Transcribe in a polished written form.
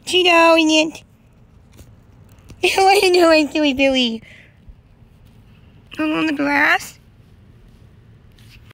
Cheeto, in it. What are you doing, silly Billy? On the grass?